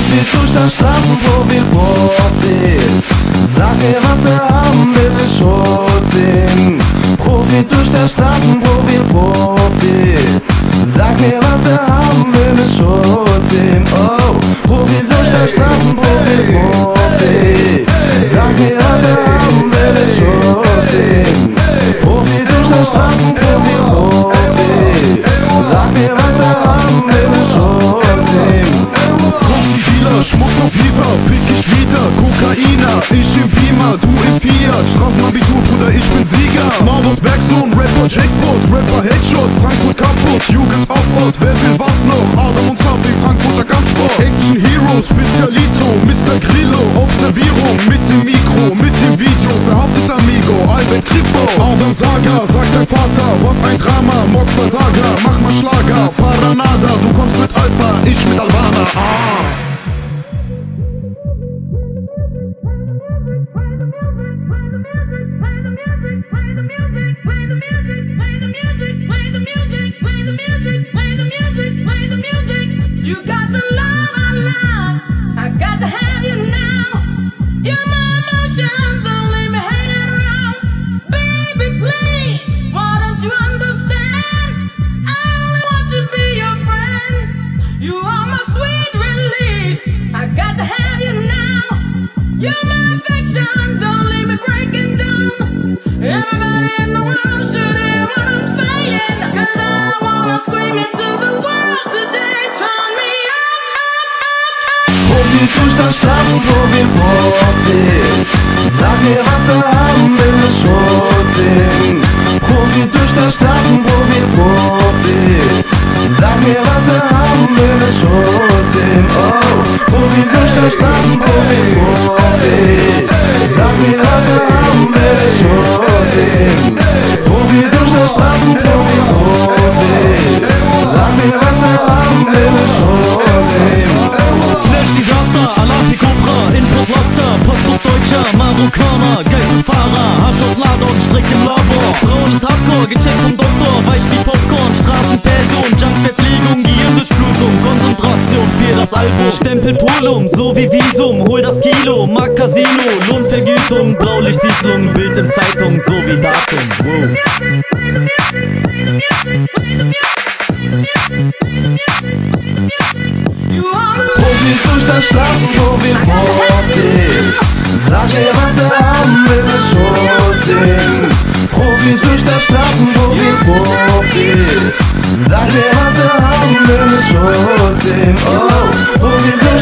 Profi durch das Straßenprofil-Profil. Sag mir, was er haben will, ich hol's ihm. Profi durch das Straßenprofil-Profil. Sag mir, was er haben will, ich hol's ihm. Oh, Profi durch das Straßenprofil-Profil. Sag mir, was er haben will, ich hol's ihm. Profi durch das Straßenprofil-Profil. Sag mir, was er haben will, ich hol's ihm. Dealer, Schmuck auf Viva, fick ich wieder, Kokainer, ich im Beamer, du im Fiat, Straßenabitur, Bruder, ich bin Sieger. Marvus Bergsohn, Rapper Jackpot, Rapper Headshot, Frankfurt kaputt, Jugend auf Ort, wer will was noch? Adam und Safi, Frankfurter Kampfsport. Action Heroes, Spezialito, Mr. Grillo, Observierung, mit dem Mikro, mit dem Video, verhaftet Amigo, Albert Kripo. Adam Saga, sagt dein Vater, was ein Drama, Mock Versager, mach mal Schlager, Paranada, du kommst mit Alpa, ich mit Albana, You got the love I love, I got to have you now. You're my emotions, don't leave me hanging around. Baby, please, why don't you understand? I only want to be your friend. You are my sweet release, I got to have you now. You're my affection, don't leave me breaking down. Everybody in the world should hear what I'm saying, 'cause I wanna scream it to the world today. Profi durch das Straßenprofil-Profil. Sag mir, was er haben will, ich hol's ihm. Profi durch das Straßenprofil-Profil. Sag mir, was er haben will, ich hol's ihm. Oh, Profi durch das Straßenprofil-Profil. Sag mir, was er haben will, ich hol's ihm. Profi durch das Straßenprofil-Profil. Sag mir, was er haben will, ich hol's ihm. Desaster, Alati Cobra, Inpost-Laster, Postcode Deutscher, Marokkaner, Geistesfahrer, Hasch aus Ladung, Strick im Labor. Frauen ist Hardcore, gecheckt vom Doktor, weich wie Popcorn, Straßenperson, Junkverpflegung, Gehirndurchblutung, Konzentration für das Album. Stempel Polum, so wie Visum, hol das Kilo, Mark Casino, Lohnvergütung, Blaulichtsiedlung, Bild in Zeitung, so wie Datum. Wow. Profi durch das Straßenprofil-Profil. Sag mir, was er haben will, ich hol's ihm. Profi durch das Straßenprofil-Profil. Sag mir, was er haben will, ich hol's ihm. Oh, Profi durch